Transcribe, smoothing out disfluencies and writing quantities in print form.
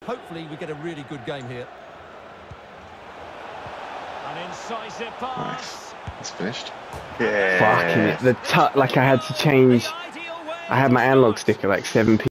hopefully we get a really good game here. An incisive pass. It's finished. Fucking it. The like I had to change. I had my analog stick at like 7p.